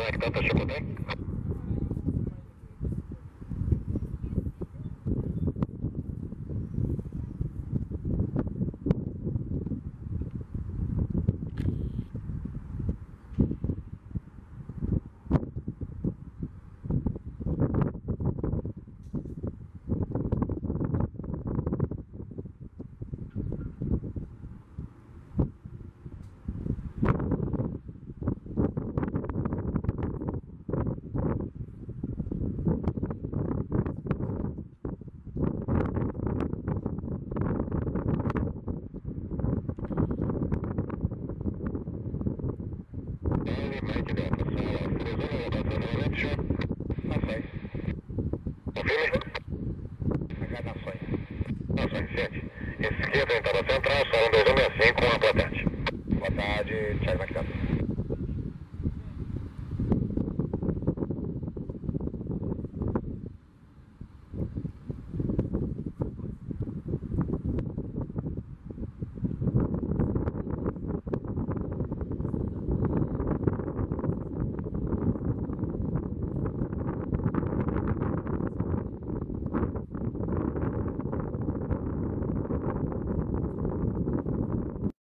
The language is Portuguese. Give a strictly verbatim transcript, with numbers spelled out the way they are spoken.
conectado, tá chegando? Esquerda, entrada central, salão dois um seis cinco, com a boa tarde. Boa tarde, Thiago Macado.